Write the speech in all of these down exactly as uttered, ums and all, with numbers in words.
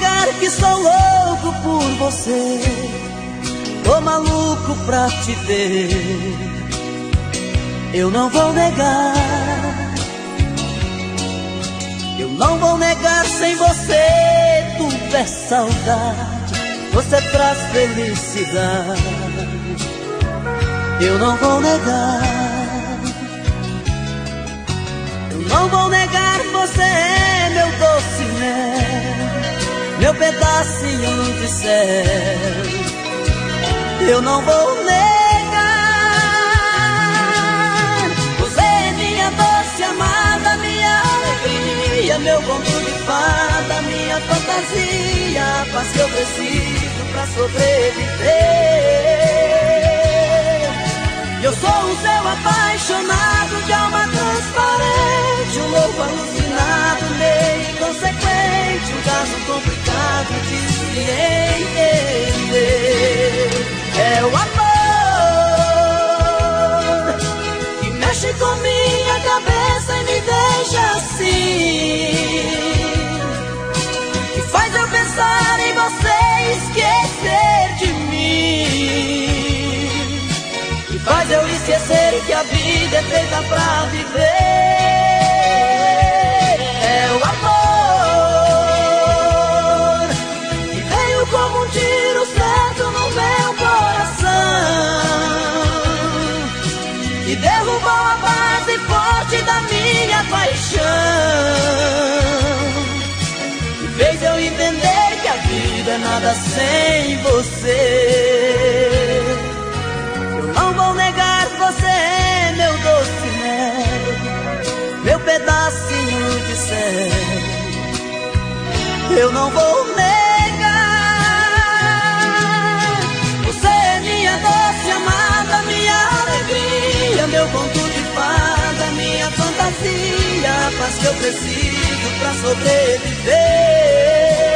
negar que sou louco por você. Tô maluco pra te ver. Eu não vou negar. Eu não vou negar, sem você tudo é saudade. Você traz felicidade. Eu não vou negar. Eu não vou negar, você é meu doce mel, meu pedacinho de céu. Eu não vou negar. Você é minha doce amada, minha alegria, meu conto de fada, minha fantasia, a paz que eu preciso pra sobreviver. Eu sou o seu apaixonado, de alma transparente, um louco alucinado, meio inconsequente, um caso complicado de se entender. É o amor que mexe com minha cabeça e me deixa assim, que faz eu pensar em você e esquecer de mim, que faz eu esquecer que a vida é feita pra viver. É o amor que veio como um tiro certo no meu coração, que derrubou a base forte da minha paixão, que fez eu entender que a vida é nada sem você. Eu não vou negar, você é meu doce mel, meu pedacinho de céu. Eu não vou negar. Você é minha doce amada, minha alegria, meu conto de fada, minha fantasia, a paz que eu preciso pra sobreviver.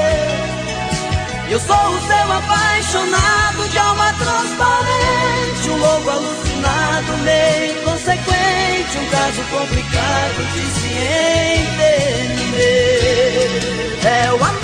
Eu sou o seu apaixonado, de alma transparente, um louco alucinado, meio inconsequente, um caso complicado de se entender. É o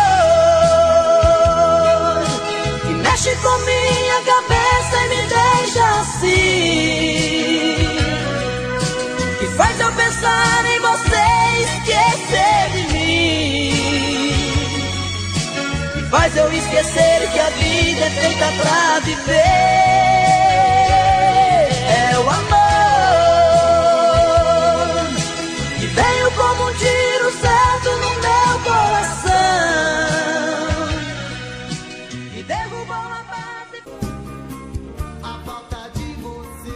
amor que mexe com minha cabeça e me deixa assim, que faz eu pensar em você e esquecer de mim, que faz eu esquecer que a vida é feita pra viver. É o amor que veio como um tiro certo no meu coração, que derrubou a base. A falta de você.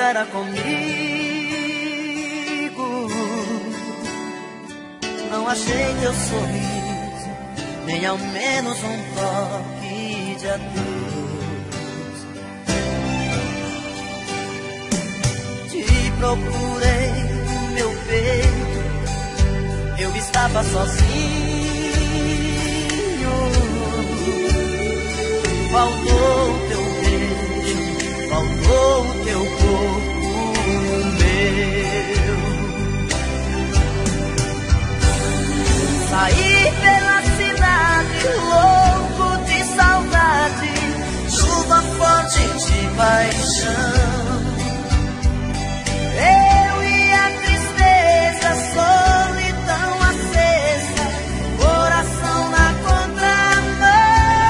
era comigo. Não achei teu sorriso, nem ao menos um toque de adeus. Te procurei no meu peito, eu estava sozinho. Faltou o teu beijo, faltou o teu corpo meu. Saí pela cidade, louco de saudade, chuva forte de paixão. Eu e a tristeza, solidão acesa, coração na contramão.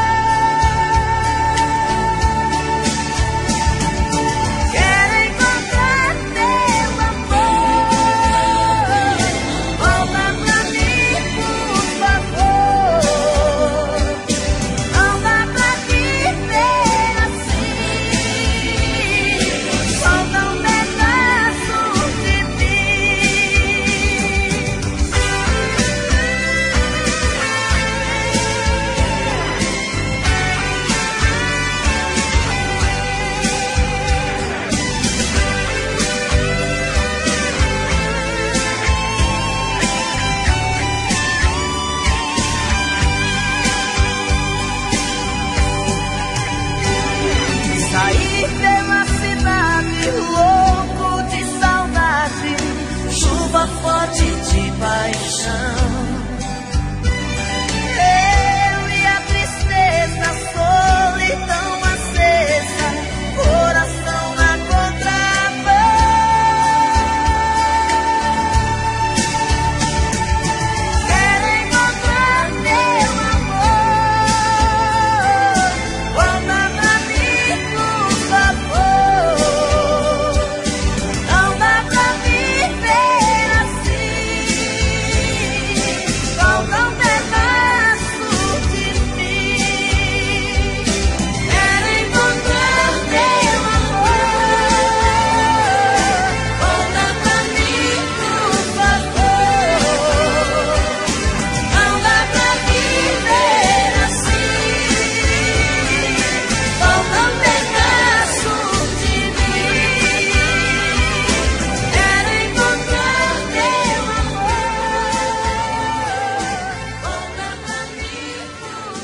Quero encontrar teu amor, volta pra mim, por favor. Não dá pra viver assim, falta um pedaço de mim. Saí pela cidade, louco de saudade, chuva forte de paixão. Eu e a tristeza, solidão acesa, coração na contramão. Quero encontrar teu amor, volta pra mim, por favor. Não dá pra viver assim, falta um pedaço de mim. Quero encontrar teu amor, volta pra mim, por favor. Não dá pra viver assim, falta um pedaço de mim. Quero encontrar teu amor, volta pra mim, por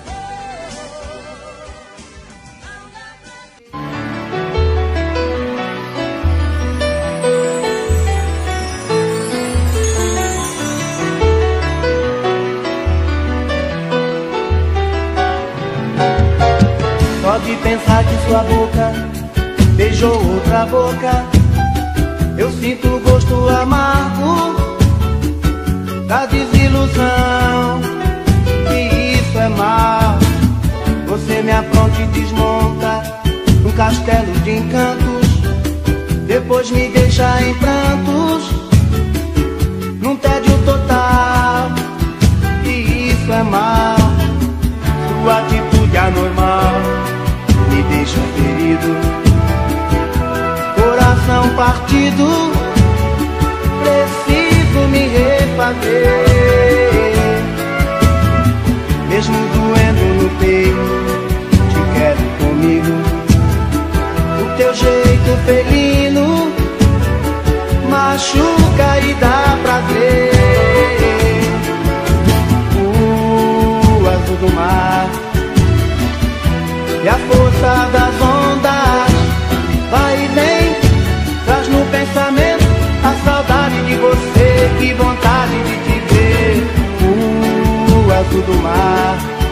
Só de pensar que sua boca beijou outra boca, eu sinto o gosto amargo da desilusão. E isso é mal. Você me apronta e desmonta um castelo de encantos, depois me deixa em prantos, num tédio total. E isso é mal. Sua atitude anormal me deixa ferido, coração partido, preciso me refazer. Mesmo doendo no peito, te quero comigo. O teu jeito felino machuca e dá prazer. O azul do mar e a força das ondas vai e vem, traz no pensamento a saudade de você, que vontade de te ver. O azul do mar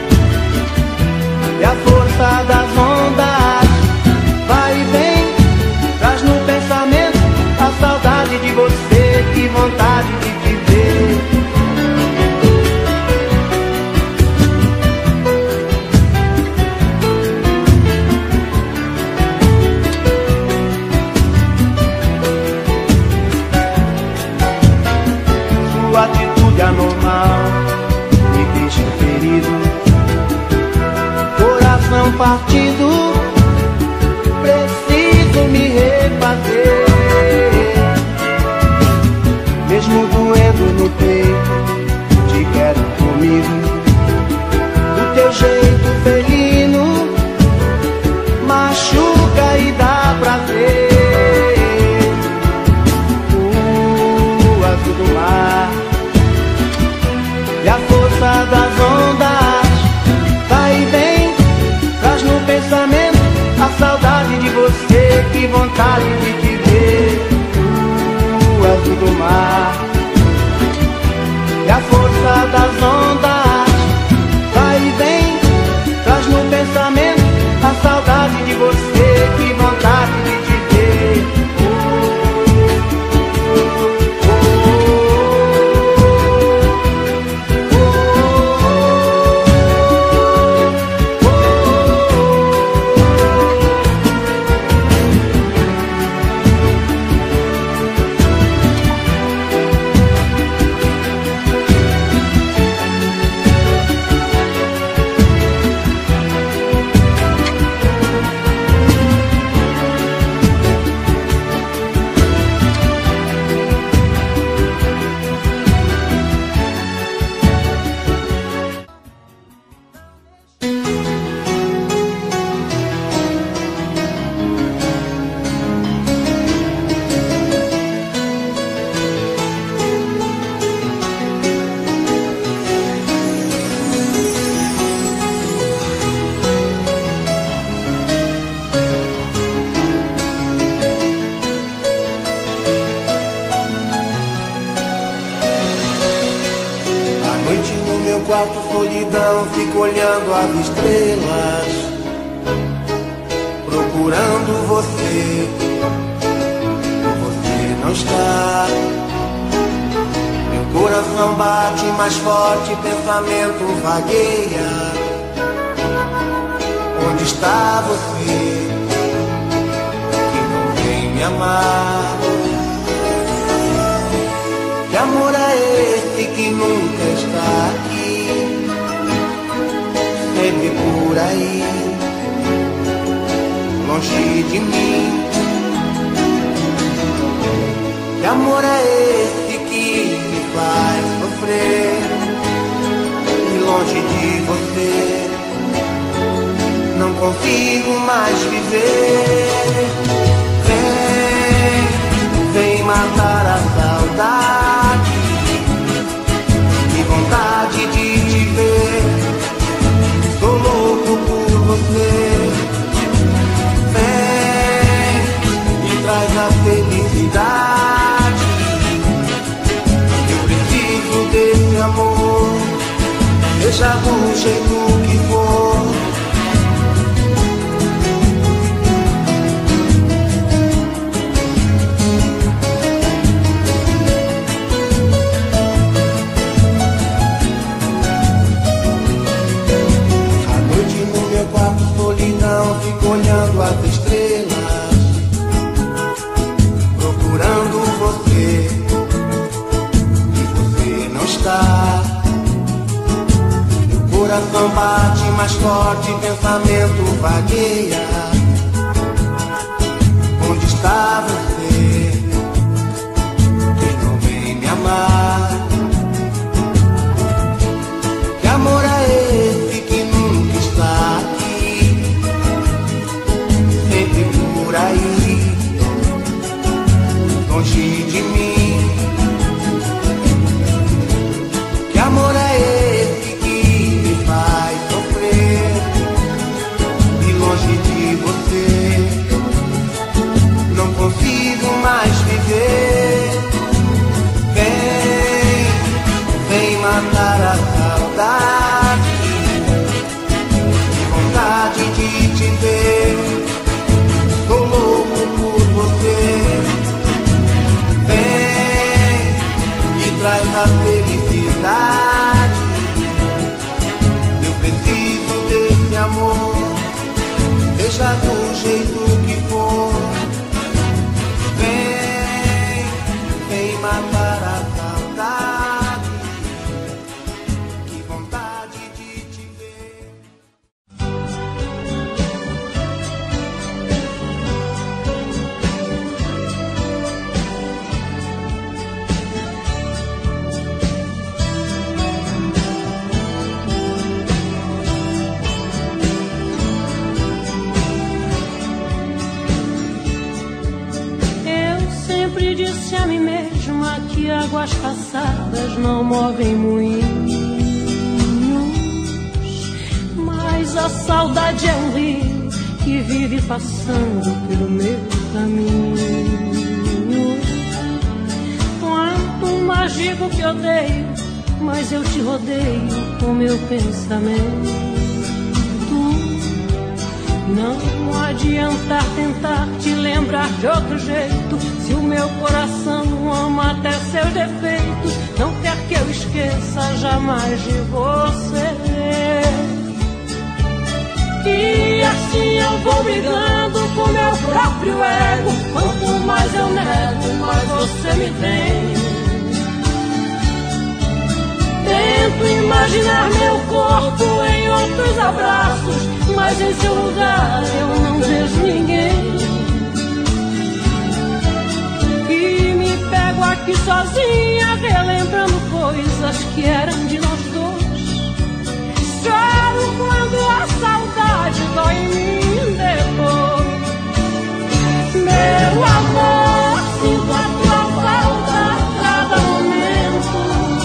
e a força das ondas vai e vem, traz no pensamento a saudade de você, que vontade de te ver. Sua atitude anormal me deixa ferido, coração partido, preciso me refazer. no peito, te quero comigo. Do teu jeito felino machuca e dá prazer. O azul do mar e a força das ondas vai e vem, traz no pensamento a saudade de você, que vontade de te ver. O azul do mar e a força das ondas vai e vem, traz no pensamento a saudade de você, que vontade de te ver. Fico olhando as estrelas, procurando você. Você não está. Meu coração bate mais forte, pensamento vagueia. Onde está você, que não vem me amar? Que amor é esse que nunca está aqui? Sempre por aí, longe de mim. Que amor é esse que me faz sofrer? E longe de você, não consigo mais viver. Vem, vem matar a saudade, que vontade de te ver. Tô louco por você. Vem e traz a felicidade. Eu preciso desse amor, seja do jeito que for. Fico olhando as estrelas, procurando você, e você não está. Meu coração bate mais forte, pensamento vagueia. Onde está você, que não vem me amar? Que amor é esse que nunca está aqui? Por aí, longe de mim. Que amor é esse que me faz sofrer? E longe de você, não consigo mais viver. Vem, vem matar a saudade, que vontade de te ver. Tô louco por você. Vem e traz a felicidade. Eu preciso desse amor, seja do jeito que for. Vem, vem matar a saudade, que vontade de te ver. a mim mesma que águas passadas não movem moinhos, mas a saudade é um rio que vive passando pelo meu caminho. Quanto mais digo que odeio, mas eu te rodeio com meu pensamento. Não adianta tentar te lembrar de outro jeito, se o meu coração ama até seus defeitos. Não quer que eu esqueça jamais de você. E assim eu vou brigando com meu próprio ego. Quanto mais eu nego, mais você me tem. Tento imaginar meu corpo em outros abraços, mas em seu lugar eu não vejo ninguém. E me pego aqui sozinha, relembrando coisas que eram de nós dois. Choro quando a saudade dói em mim depois. Meu amor, sinto a tua falta a cada momento.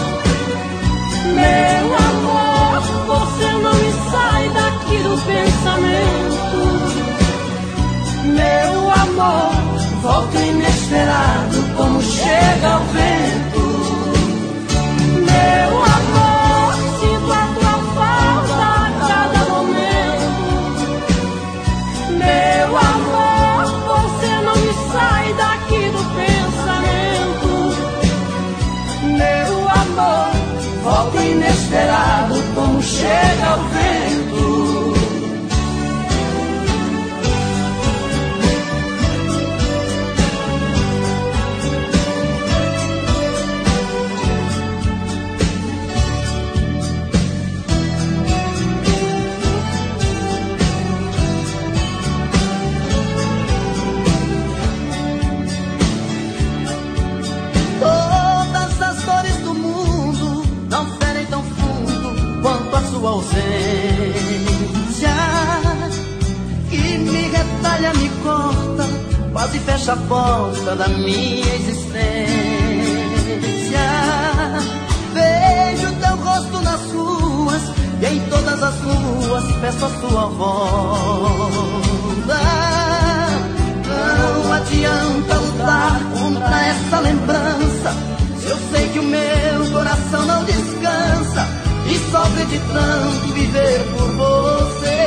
Meu amor, você não me sai daqui do pensamento. Meu amor, volta inesperado como chega o vento. Meu amor, sinto a tua falta a cada momento. Meu amor, você não me sai daqui do pensamento. Meu amor, volta inesperado como chega o vento. Todas as dores do mundo não ferem tão fundo quanto a sua ausência, que me retalha, me corta, quase fecha a porta da minha existência. Vejo teu rosto nas ruas e em todas as ruas peço a sua volta. Não adianta lutar contra essa lembrança, se eu sei que o meu coração não descansa e sofre de tanto viver por você.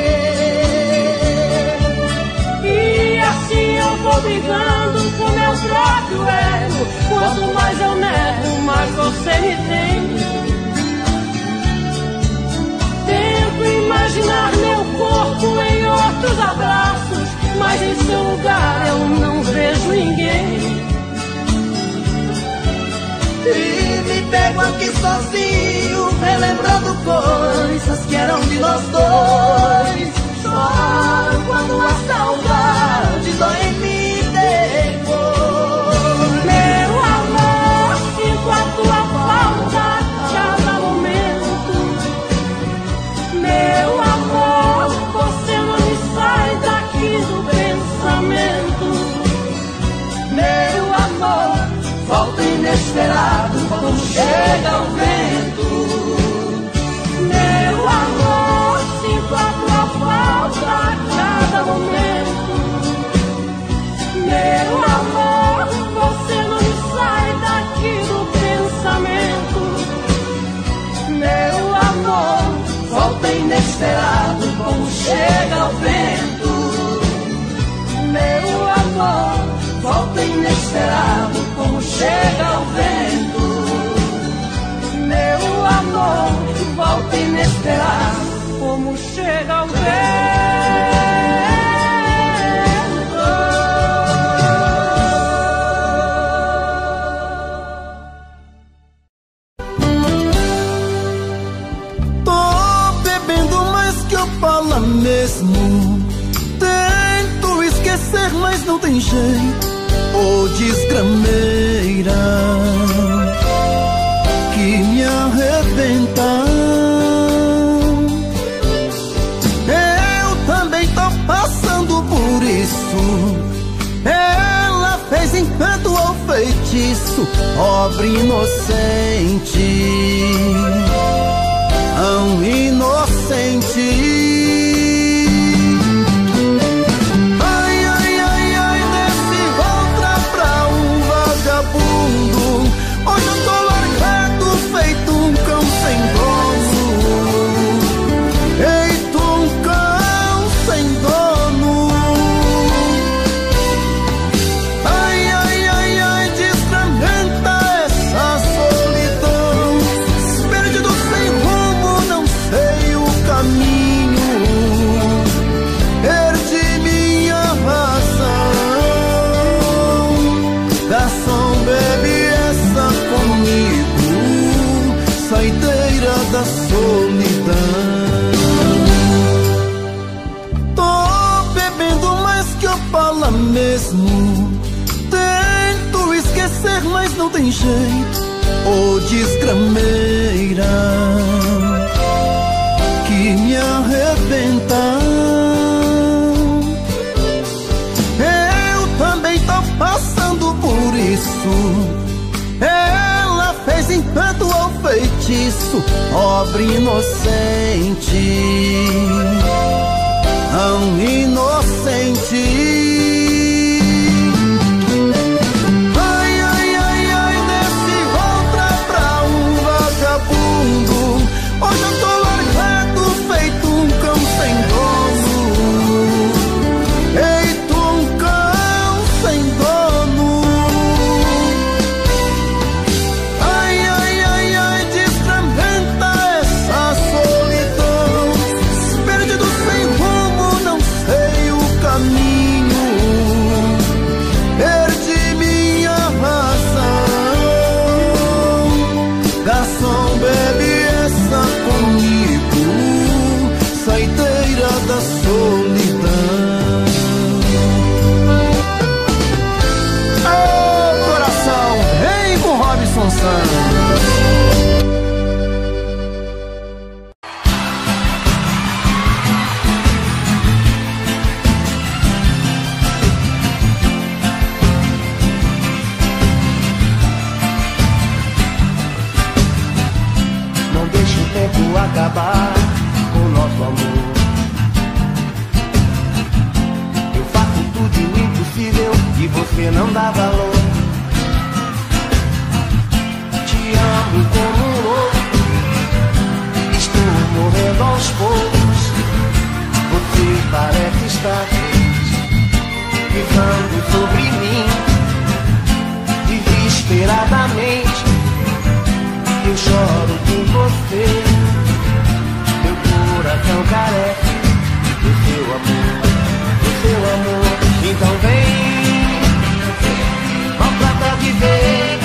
E assim eu vou brigando com meu próprio ego. Quanto mais eu nego, mais você me tem. Tento imaginar meu corpo em outros abraços, mas em seu lugar eu não vejo ninguém. E me pego aqui sozinho, relembrando coisas que eram de nós dois. Choro quando a saudade dói em mim depois. Meu amor, sinto a tua falta a cada momento. Meu amor, você não me sai daqui do pensamento. Meu amor, volta inesperado quando chega o vento. Meu amor, sinto a tua falta a cada momento. Meu amor, você não me sai daqui do pensamento. Meu amor, volta inesperado como chega o vento. Meu amor, volta inesperado como chega o vento. Meu amor, volta inesperado Como chega o vento. Tô bebendo mais que eu falo mesmo. Tento esquecer, mas não tem jeito. Ô desgrameira que me arrebenta. Eu também tô passando por isso. Ela fez encanto ao feitiço. feitiço, pobre inocente, tão inocente. Hoje eu tô largado, feito um cão sem dono. Feito um cão sem dono. Ai, ai, ai, ai, desfragmenta essa solidão. Perdido sem rumo, não sei o caminho. Perdi minha razão. Garçom, bebe comigo, saideira da solidão. Tô bebendo mais que Opala mesmo. Tento esquecer, mas não tem jeito. Ô desgrameira que me arrebenta. Eu também tô passando por isso. Ela fez encanto ao feitiço, pobre inocente, tão inocente. Ai, ai, ai, ai, desce outra pra um vagabundo. Hoje eu tô largado, feito um cão sem dono. Feito um cão sem dono. Da solidão. Ô coração, vem com Robson Santos. Não deixe o tempo acabar com o nosso amor. E você não dá valor. Te amo como um louco. Estou morrendo aos poucos. Você parece estar pisando sobre mim. Desesperadamente eu choro por você. Meu coração carece do seu amor, do seu amor. Então vem, maltrata de vez.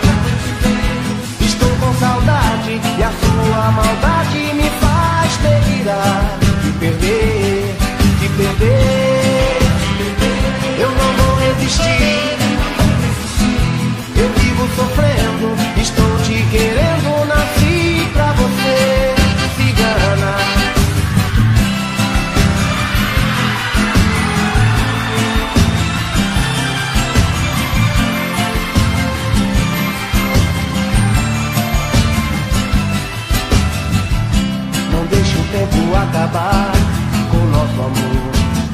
Estou com saudade e a sua maldade me faz delirar. Te perder, te perder. Eu não vou resistir. Eu vivo sofrendo, estou te querendo. Nasci pra você, cigana. Acabar com o nosso amor.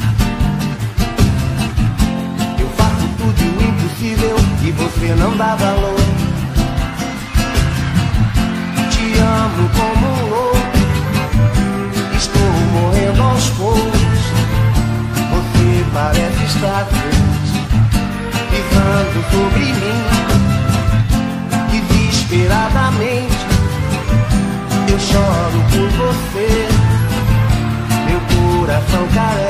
Eu faço tudo o impossível e você não dá valor. Te amo como um louco. Estou morrendo aos poucos. Você parece estar pisando sobre mim. Desesperadamente eu choro por você. Meu coração carece